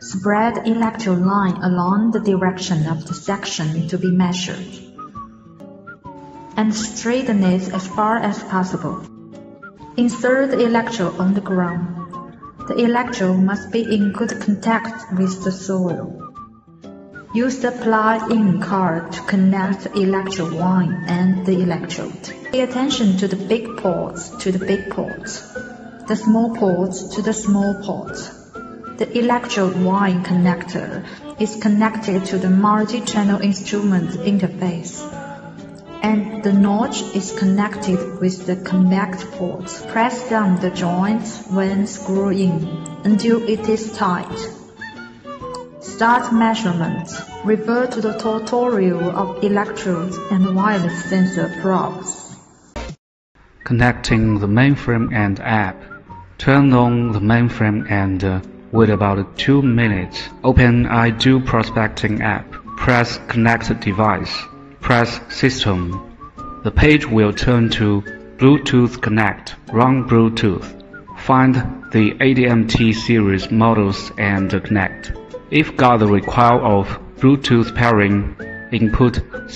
Spread electrode line along the direction of the section to be measured, and straighten it as far as possible. Insert the electrode on the ground. The electrode must be in good contact with the soil. Use the plug-in card to connect the electrode 1 and the electrode. Pay attention to the big ports to the big ports, the small ports to the small ports. The electrode 1 connector is connected to the multi-channel instrument interface, and the notch is connected with the connect port. Press down the joint when screwing until it is tight. Start measurement. Refer to the tutorial of electrodes and wireless sensor probes. Connecting the mainframe and app. Turn on the mainframe and wait about 2 minutes. Open iDo Prospecting app. Press Connect Device. Press System. The page will turn to Bluetooth Connect. Run Bluetooth. Find the ADMT series models and connect. If got the require of Bluetooth pairing, input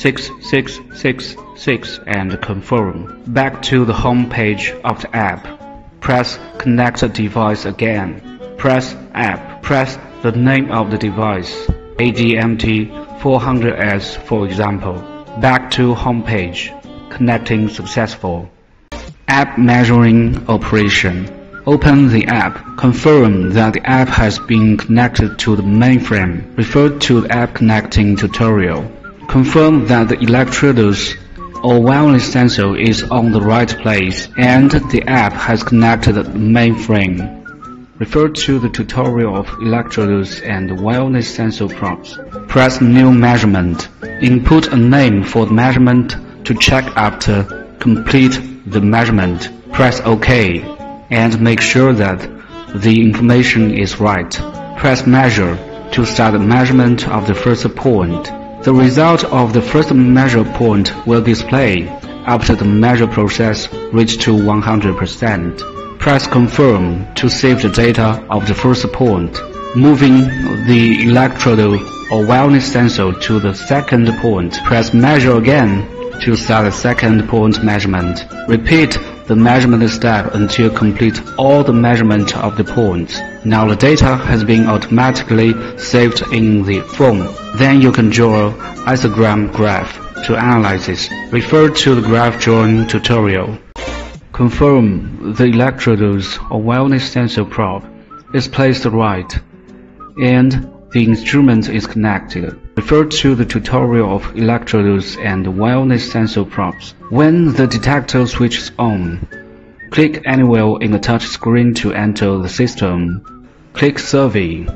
6666 and confirm. Back to the home page of the app. Press Connect Device again. Press App. Press the name of the device, ADMT 400S for example. Back to home page. Connecting successful. App measuring operation. Open the app. Confirm that the app has been connected to the mainframe. Refer to the app connecting tutorial. Confirm that the electrodes or wireless sensor is on the right place and the app has connected the mainframe. Refer to the tutorial of electrodes and wireless sensor probes. Press New Measurement. Input a name for the measurement to check after complete the measurement. Press OK and make sure that the information is right. Press Measure to start the measurement of the first point. The result of the first measure point will display after the measure process reaches to 100%. Press Confirm to save the data of the first point. Moving the electrode or wireless sensor to the second point. Press Measure again to start the second point measurement. Repeat the measurement step until complete all the measurement of the points. Now the data has been automatically saved in the phone. Then you can draw histogram graph to analyze it. Refer to the graph drawing tutorial. Confirm the electrodes or wireless sensor probe is placed right and the instrument is connected. Refer to the tutorial of electrodes and wireless sensor probes. When the detector switches on, click anywhere in the touch screen to enter the system. Click Survey.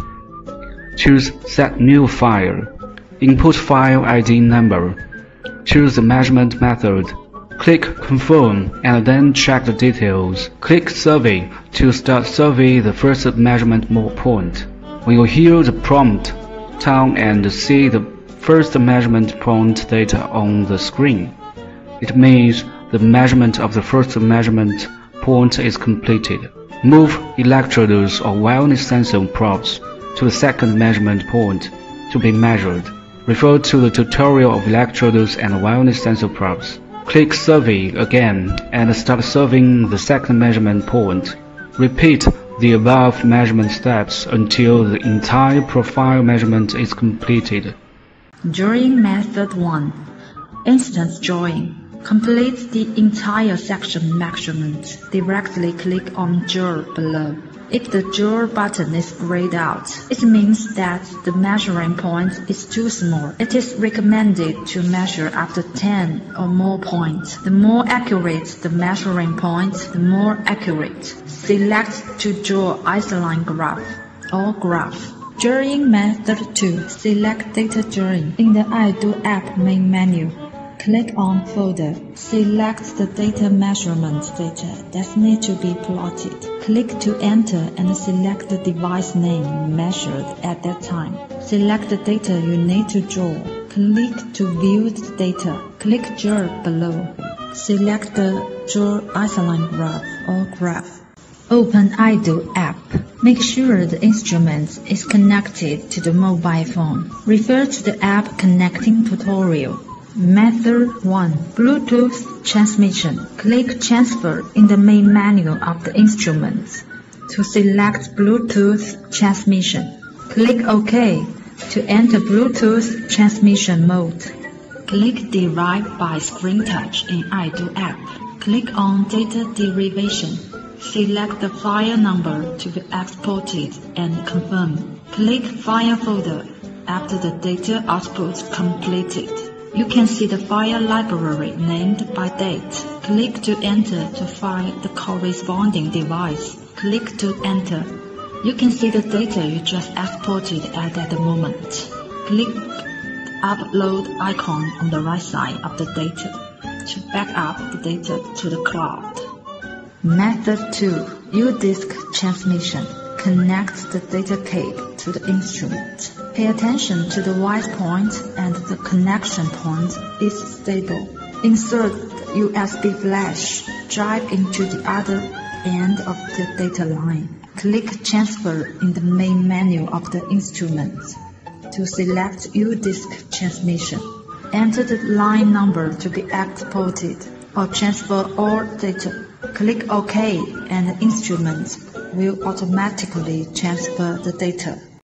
Choose Set New File. Input file ID number. Choose the measurement method. Click Confirm and then check the details. Click Survey to start survey the first measurement point. When you hear the prompt, turn and see the first measurement point data on the screen. It means the measurement of the first measurement point is completed. Move electrodes or wireless sensor probes to the second measurement point to be measured. Refer to the tutorial of electrodes and wireless sensor probes. Click Survey again and start surveying the second measurement point. Repeat the above measurement steps until the entire profile measurement is completed. Drawing Method 1. Instance Drawing. Complete the entire section measurement. Directly click on Draw below. If the Draw button is grayed out, it means that the measuring point is too small. It is recommended to measure after 10 or more points. The more accurate the measuring point, the more accurate. Select to draw isoline graph or graph. Drawing Method 2. Select Data Drawing. In the iDo app main menu, click on Folder. Select the data measurement data that need to be plotted. Click to enter and select the device name measured at that time. Select the data you need to draw. Click to view the data. Click Draw below. Select the Draw Isoline Graph or Graph. Open iDo app. Make sure the instrument is connected to the mobile phone. Refer to the app connecting tutorial. Method 1. Bluetooth transmission. Click Transfer in the main menu of the instrument. To select Bluetooth transmission, click OK to enter Bluetooth transmission mode. Click Derive by Screen Touch in iDo app. Click on Data Derivation. Select the file number to be exported and confirm. Click File folder after the data output completed. You can see the file library named by date. Click to enter to find the corresponding device. Click to enter. You can see the data you just exported at that moment. Click the Upload icon on the right side of the data to back up the data to the cloud. Method 2. U-Disk transmission. Connect the data tape to the instrument. Pay attention to the white point and the connection point is stable. Insert the USB flash drive into the other end of the data line. Click Transfer in the main menu of the instrument. To select U-Disk transmission, enter the line number to be exported or transfer all data. Click OK and the instrument will automatically transfer the data.